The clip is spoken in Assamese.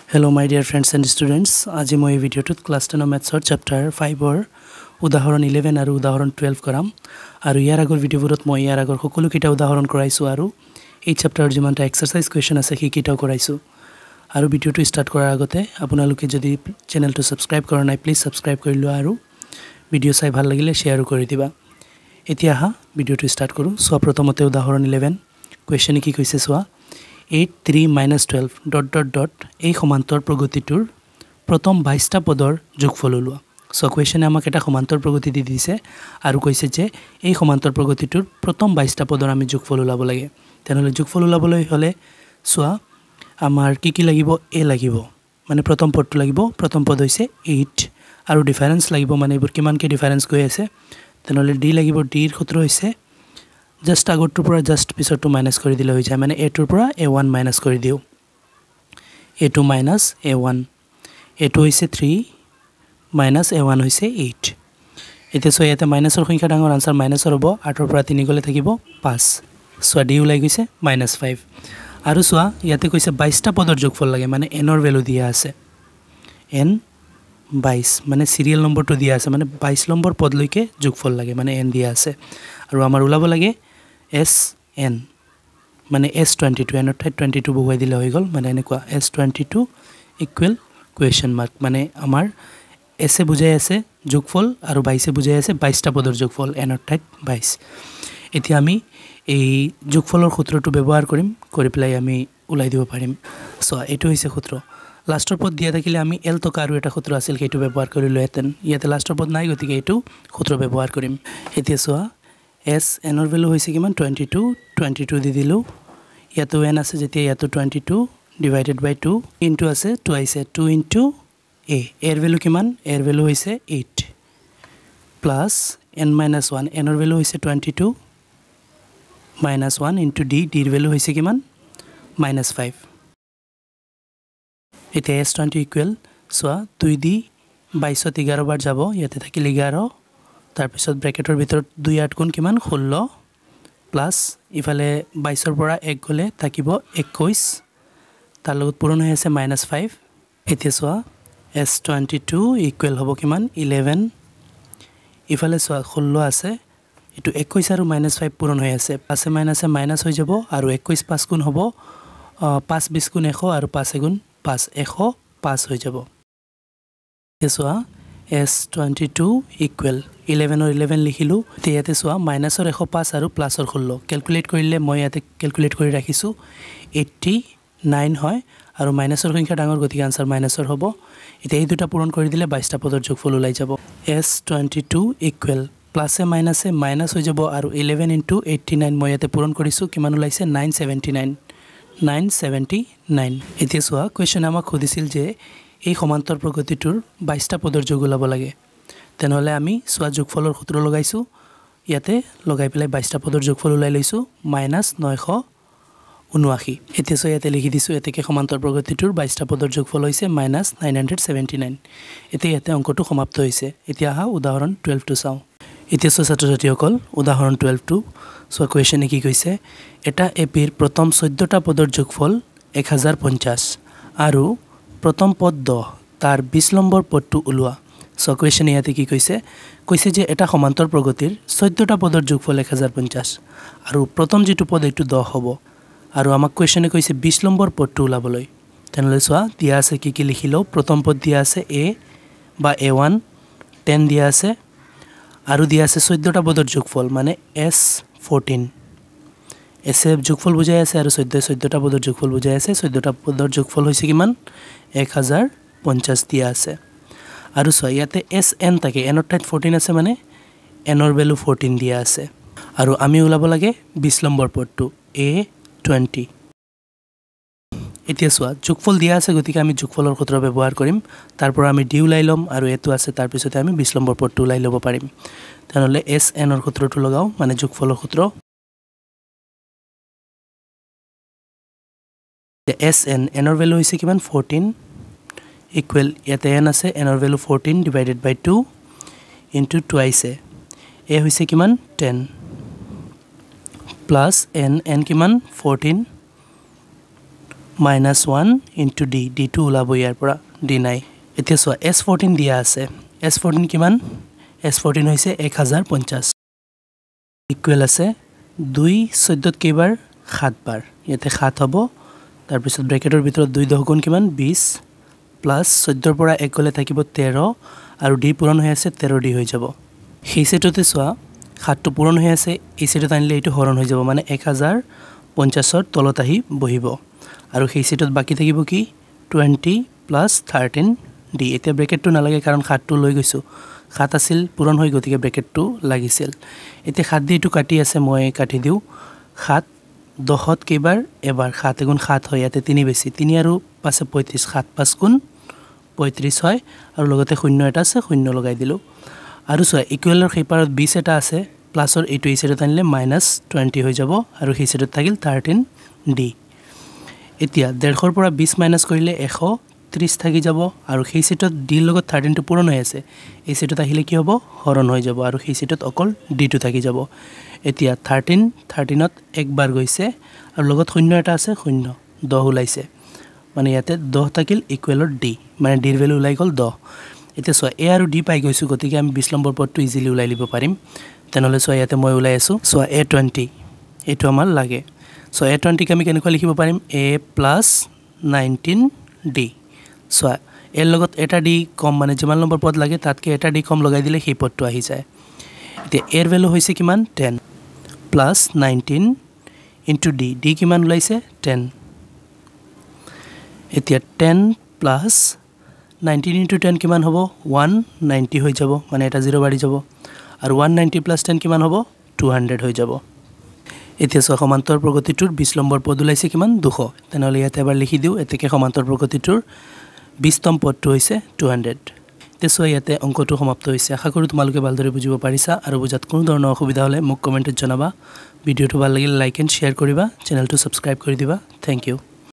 Hello my dear friends and students. আজি মই এই ভিডিওটোত ক্লাস 10 ম্যাথছৰ চ্যাপ্টাৰ 5 ৰ উদাহৰণ 11 আৰু উদাহৰণ 12 কৰাম আৰু ইয়াৰ আগৰ ভিডিওবোৰত মই ইয়াৰ আগৰ সকলো কিটা উদাহৰণ কৰাইছো আৰু এই চ্যাপ্টাৰৰ যিমানটা এক্সাৰসাইজ কোৱেশ্চন আছে সেই কিটাও কৰাইছো আৰু ভিডিওটো ষ্টাৰ্ট কৰাৰ আগতে আপোনালোকে যদি চেনেলটো সাবস্ক্ৰাইব কৰা নাই প্লিজ সাবস্ক্ৰাইব কৰি লোৱা আৰু ভিডিও চাই ভাল লাগিলে শেয়াৰো কৰি দিবা এতিয়া ভিডিওটো ষ্টাৰ্ট কৰো সো প্ৰথমতে উদাহৰণ 11 কোৱেশ্চন কি কৈছে সোৱা 8 3 12 ... এই সমান্তৰ প্ৰগতিটোৰ প্ৰথম 22টা পদৰ যোগফল উলোৱা সো কোৱেশ্চনে আমাক এটা সমান্তৰ প্ৰগতি দি দিছে আৰু কৈছে যে এই সমান্তৰ প্ৰগতিটোৰ প্ৰথম 22টা পদৰ আমি যোগফল উলাব লাগে তেনেহলে যোগফল উলাবলৈ হলে সোৱা আমাৰ কি লাগিব a লাগিব মানে প্ৰথম পদটো লাগিব প্ৰথম পদ হৈছে 8 আৰু ডিফাৰেন্স লাগিব মানে এবোৰ কিমান কে ডিফাৰেন্স গৈ আছে তেনেহলে d লাগিব d ৰ সূত্ৰ হৈছে just আগৰটোৰ পৰা just পিছৰটো মাইনাস কৰি দিলে হৈ যায় মানে a টোৰ পৰা a1 মাইনাস কৰি দিও a2 minus a1 a2 হৈছে 3 minus a1 হৈছে 8 এতিয়া সো ইয়াতে মাইনাসৰ সংখ্যা ডাঙৰ আনসাৰ মাইনাসৰ হ'ব 8 ৰ পৰা 3 গলে থাকিব 5 সো d ওলাই গৈছে -5 আৰু সোৱা ইয়াতে কৈছে 22টা পদৰ যোগফল লাগে মানে n ৰ ভ্যালু দিয়া আছে n 22 মানে সিরিয়াল নম্বৰটো দিয়া আছে মানে 22 নম্বৰ পদ লৈকে যোগফল লাগে মানে n দিয়া আছে আৰু আমাৰ উলাব লাগে sn মানে s22 n অর্থাৎ 22 বহুৱাই দিলে হৈ গল মানে এনেকুৱা s22 ইকুৱেল কোৱেশ্চন মাৰ্ক মানে আমাৰ s এ বুজাই আছে যোগফল আৰু 22 এ বুজাই আছে 22টা পদৰ যোগফল n অর্থাৎ 22 এতিয়া আমি এই যোগফলৰ সূত্ৰটো ব্যৱহাৰ কৰিম কৰি প্লাই আমি উলাই দিব পাৰিম সো এটো হৈছে সূত্ৰ লাষ্টৰ পদ দিয়া থাকিলে আমি l টকা আৰু এটা সূত্ৰ আছিল সেইটো ব্যৱহাৰ কৰিলো হেতেন ইয়াতে লাষ্টৰ পদ নাই গতিকে এটো সূত্ৰ ব্যৱহাৰ কৰিম এতিয়া সোৱা s n ৰ ভ্যালু হৈছে কিমান 22 দি দিলো ইয়াতো n আছে যেতিয়া ইয়াতো 22 ডিভাইডেড বাই 2 ইনটু আছে 2 আছে 2 ইনটু a এর ভ্যালু কিমান এর ভ্যালু হৈছে 8 প্লাস n - 1 n ৰ ভ্যালু হৈছে 22 - 1 ইনটু d d ৰ ভ্যালু হৈছে কিমান -5 এটা s20 ইকুৱেল সোৱা 2 দি 22 11 বাৰ যাব ইয়াতে থাকিল 11 তাৰ পিছত ব্ৰেকেটৰ ভিতৰত 2 8 গুণ কিমান 16 প্লাস ইফালে 22 ৰ পৰা 1 গলে থাকিব 21 তাৰ লগত পূৰণ হৈ আছে -5 এতিয়া সোৱা s22 ইকুৱেল হ'ব কিমান 11 ইফালে সোৱা 16 আছে এটো 21 আৰু -5 পূৰণ হৈ আছে পাছে মাইনাসে মাইনাস হৈ যাব আৰু 21 5 গুণ হ'ব 5 20 গুণ 100 আৰু 5 গুণ 5 105 হৈ যাব সোৱা s22 ইকুৱেল 11 ৰ 11 লিখিলো তেয়াতে সোৱা মাইনাসৰ 105 আৰু প্লাসৰ 16 ক্যালকুলেট কৰিলে মই ইয়াতে ক্যালকুলেট কৰি ৰাখিছো 89 হয় আৰু মাইনাসৰ সংখ্যা ডাঙৰ গতিকে আনসাৰ মাইনাসৰ হ'ব এতিয়া এই দুটা পূৰণ কৰি দিলে 22টা পদৰ যোগফল ওলাই যাব s22 ইকুৱেল প্লাসে মাইনাসে মাইনাস হৈ যাব আৰু 11 * 89 মই ইয়াতে পূৰণ কৰিছো কিমান ওলাইছে 979 এতিয়া সোৱা কোৱেশ্চন আমাক খুদিছিল যে এই সমান্তৰ প্ৰগতিটোৰ 22টা পদৰ যোগ ওলাব লাগে তেনেহলে আমি সোৱা যোগফলৰ সূত্ৰ লগাইছো ইয়াতে লগাই পেলাই 22টা পদৰ যোগফল ওলাই লৈছো -979 এতিয়া সোৱা ইয়াতে লিখি দিছো এতেকে সমান্তৰ প্ৰগতিটোৰ 22টা পদৰ যোগফল হৈছে -979 এতিয়া ইয়াতে অংকটো সমাপ্ত হৈছে এতিয়া উদাহৰণ 12 টো চাও এতিয়া ছাত্ৰ-ছাত্ৰীসকল উদাহৰণ 12 টো সোৱা কোৱেশ্চনে কি কৈছে এটা এপিৰ প্ৰথম 14টা পদৰ যোগফল 1050 আৰু প্ৰথম পদ 10 তাৰ 20 নম্বৰ পদটো উলোৱা সো কোৱেশ্চনে ইয়াতে কি কৈছে যে এটা সমান্তৰ প্ৰগতিৰ 14টা পদৰ যোগফল 1050 আৰু প্ৰথম যেটো পদ এটো 10 হ'ব আৰু আমাক কোৱেশ্চনে কৈছে 20 নম্বৰ পদটো উলাবলৈ তেনেহলে সোৱা দিয়া আছে কি লিখিলো প্ৰথম পদ দিয়া আছে a বা a1 10 দিয়া আছে আৰু দিয়া আছে 14টা পদৰ যোগফল মানে s14 এসে যোগফল বুজাই আছে আৰু 14টা পদৰ যোগফল বুজাই আছে 14টা পদৰ যোগফল হৈছে কিমান 1050 দিয়া আছে আৰু সোৱা ইয়াতে sn থাকে n অৰ্থাৎ 14 আছে মানে n ৰ ভ্যালু 14 দিয়া আছে আৰু আমি উলাব লাগে 20 নম্বৰ পদটো a20 এতিয়া সোৱা যোগফল দিয়া আছে গতিকে আমি যোগফলৰ সূত্ৰ ব্যৱহাৰ কৰিম তাৰ পৰা আমি d উলাই লম আৰু এটো আছে তাৰ পিছতে আমি 20 নম্বৰ পদটো উলাই লব পাৰিম তেনেহলে sn ৰ সূত্ৰটো লগাও মানে যোগফলৰ সূত্ৰ sn n ৰ ভ্যালু হৈছে কিমান 14 ইকুৱেল ইয়াতে n আছে n ৰ ভ্যালু 14 ডিভাইডেড বাই 2 ইনটু টুৱাইছে a হৈছে কিমান 10 প্লাস n কিমান 14 -1 into d d2 ওলাব ইয়াৰ পৰা d নাই এতিয়া চোৱা s14 দিয়া আছে s14 কিমান s14 হৈছে 1050 ইকুৱেল আছে 2 14 কেইবাৰ 7 বাৰ ইয়াতে 7 হ'ব তাৰ পিছত ব্ৰেকেটৰ ভিতৰত 2 10 গুণ কিমান 20 প্লাস 14 পৰা 1 গলে থাকিব 13 আৰু d পূৰণ হৈ আছে 13 d হৈ যাব সেই সেটতে চোৱা 7 টো পূৰণ হৈ আছে এই সেটত আনিলে এটো হৰণ হৈ যাব মানে 1050 ৰ তলত আহি বহিব আৰু সেই সেটত বাকি থাকিব কি 20 plus 13 d এতিয়া ব্ৰেকেটটো নালাগে কাৰণ 7 টো লৈ গৈছো 7 আছিল পূৰণ হৈ গতিকে ব্ৰেকেটটো লাগিছিল এতিয়া 7 দি এটো কাটি আছে মই কাটি দিও 7 10ত কেইবাৰ এবাৰ 7 গুণ 7 হয় ইয়াতে 3 বেছি 3 আৰু 5 35 7 5 গুণ 35 হয় আৰু লগতে শূন্য এটা আছে শূন্য লগাই দিলো আৰু চোৱা ইকুৱেলৰ সেইপাৰত 20 এটা আছে প্লাসৰ এইটো এই সেটত আনিলে -20 হৈ যাব আৰু সেই সেটত থাকিল 13 d এতিয়া 150 পৰা 20 মাইনাস কৰিলে 130 থাকি যাব আৰু সেই সেটত d লগত 13 টো পূৰণ হৈ আছে এই সেটত আহিলে কি হ'ব হৰণ হৈ যাব আৰু সেই সেটত অকল d টো থাকি যাব এতিয়া 13ত একবাৰ গৈছে আৰু লগত শূন্য এটা আছে শূন্য 10 ওলাইছে মানে ইয়াতে 10 থাকিল ইকুৱেলৰ d মানে d ৰ ভ্যালু ওলাই গল 10 এতিয়া সো a আৰু d পাই গৈছো গতিকে আমি 20 নম্বৰ পদটো ইজিলি ওলাই লিব পাৰিম তেনেহলে সো ইয়াতে মই ওলাই আছো সো a20 এটো আমাৰ লাগে সো a20 ক আমি কেনেকৈ লিখিব পাৰিম a + 19d সো এৰ লগত এটা d কম মানে যিমান নম্বৰ পদ লাগে তাতকে এটা d কম লগাই দিলে সেই পদটো আহি যায় এতিয়া এৰ ভ্যালু হৈছে কিমান 10 + 19 into d d কিমান ওলাইছে 10 এতিয়া 10 + 19 into 10 কিমান হ'ব 190 হৈ যাব মানে এটা 0 বাঢ়ি যাব আৰু 190 + 10 কিমান হ'ব 200 হৈ যাব এতিয়া সমান্তৰ প্ৰগতিটোৰ 20 নম্বৰ পদ ওলাইছে কিমান 200 তেনেহলে ইয়াতে এবাৰ লিখি দিও এতেকে সমান্তৰ প্ৰগতিটোৰ 20 তম পদটো হৈছে 200 তেসো ইয়াতে অংকটো সমাপ্ত হৈছে আশা কৰো তোমালোকে ভালদৰে বুজিব পাৰিছা আৰু বুজাত কোনো ধৰণৰ অসুবিধা হলে মোক কমেন্টত জনাবা ভিডিওটো ভাল লাগিলে লাইক এণ্ড শেয়াৰ কৰিবা চেনেলটো সাবস্ক্ৰাইব কৰি দিবা থ্যাংক ইউ